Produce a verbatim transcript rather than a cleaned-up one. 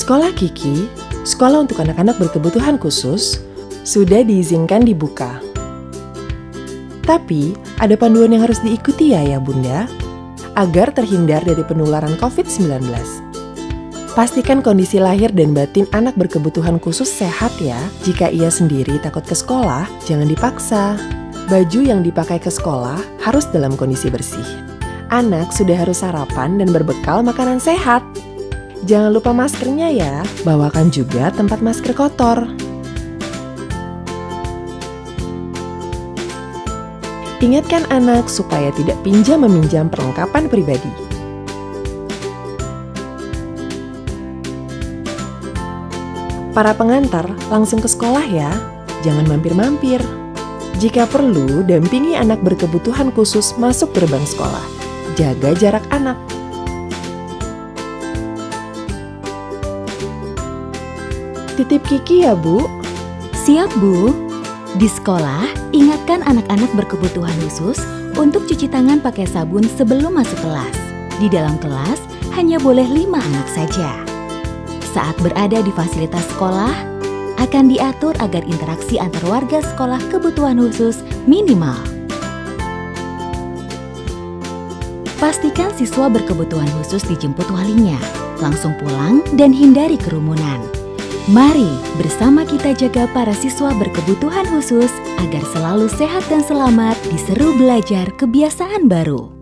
Sekolah Kiki, sekolah untuk anak-anak berkebutuhan khusus, sudah diizinkan dibuka. Tapi, ada panduan yang harus diikuti ya ya Bunda, agar terhindar dari penularan covid sembilan belas. Pastikan kondisi lahir dan batin anak berkebutuhan khusus sehat ya. Jika ia sendiri takut ke sekolah, jangan dipaksa. Baju yang dipakai ke sekolah harus dalam kondisi bersih. Anak sudah harus sarapan dan berbekal makanan sehat. Jangan lupa maskernya ya, bawakan juga tempat masker kotor. Ingatkan anak supaya tidak pinjam-meminjam perlengkapan pribadi. Para pengantar langsung ke sekolah ya, jangan mampir-mampir. Jika perlu, dampingi anak berkebutuhan khusus masuk gerbang sekolah. Jaga jarak anak. Titip Kiki ya Bu. Siap Bu. Di sekolah, ingatkan anak-anak berkebutuhan khusus untuk cuci tangan pakai sabun sebelum masuk kelas. Di dalam kelas, hanya boleh lima anak saja. Saat berada di fasilitas sekolah, akan diatur agar interaksi antar warga sekolah kebutuhan khusus minimal. Pastikan siswa berkebutuhan khusus dijemput walinya, langsung pulang dan hindari kerumunan. Mari bersama kita jaga para siswa berkebutuhan khusus agar selalu sehat dan selamat di seru belajar kebiasaan baru.